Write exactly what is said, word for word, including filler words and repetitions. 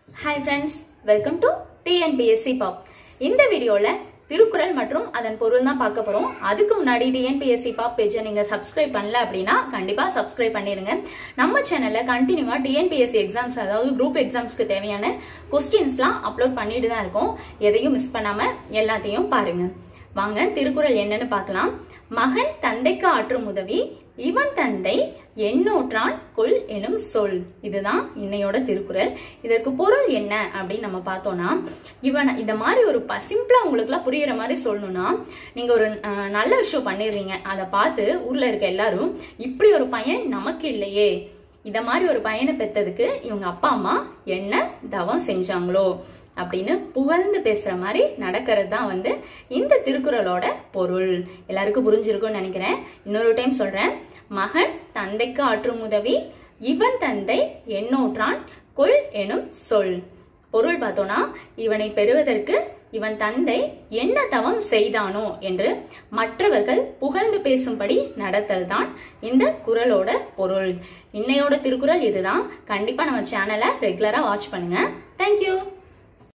Hi friends, welcome to T N P S C Pop. இந்த வீடியோல திருக்குறள் மற்றும் அதன் பொருள் தான் பார்க்க போறோம். அதுக்கு முன்னாடி T N P S C Pop பேஜை நீங்க சப்ஸ்கிரைப் பண்ணல அப்படினா கண்டிப்பா சப்ஸ்கிரைப் பண்ணிருங்க. நம்ம சேனல்ல கண்டினியூவா T N P S C exams அதாவது குரூப் எக்ஸாம்ஸ்க்கு தேவையான क्वेश्चंसலாம் அப்லோட் பண்ணிட்டு தான் இருக்கோம். எதையும் மிஸ் பண்ணாம எல்லாத்தையும் பாருங்க. வாங்க திருக்குறள் என்னன்னு பார்க்கலாம். மகன் தந்தைக்கு ஆற்றும் உதவி இவன் தந்தை எண்ணூற்றான் கொள் எனும் சொல். இதுதான் இன்னையோட திருக்குறள். இதற்கு பொருள் என்ன அப்படின்னு நம்ம பார்த்தோம்னா, இவன் இந்த மாதிரி ஒரு சிம்பிளா உங்களுக்கு எல்லாம் புரியுற மாதிரி சொல்லணும்னா, நீங்க ஒரு நல்ல விஷயம் பண்ணிடுறீங்க, அதை பார்த்து ஊர்ல இருக்க எல்லாரும் இப்படி ஒரு பையன் நமக்கு இல்லையே, இத மாதிரி ஒரு பையனை பெற்றதுக்கு இவங்க அப்பா அம்மா என்ன தவம் செஞ்சாங்களோ அப்படின்னு புகழ்ந்து பேசுற மாதிரி நடக்கிறது தான் வந்து இந்த திருக்குறளோட பொருள். எல்லாருக்கும் புரிஞ்சிருக்கும்னு நினைக்கிறேன். இன்னொரு டைம் சொல்றேன். மகன் தந்தைக்கு ஆற்றும் உதவி இவன் தந்தை எண்ணூற்றான் கொள் எனும் சொல். பொருள் பார்த்தோம்னா, இவனை பெறுவதற்கு இவன் தந்தை என்ன தவம் செய்தானோ என்று மற்றவர்கள் புகழ்ந்து பேசும்படி நடத்தல் தான் இந்த குறளோட பொருள். இன்னையோட திருக்குறள் இதுதான். கண்டிப்பா நம்ம சேனலை ரெகுலரா வாட்ச் பண்ணுங்க. தேங்க்யூ.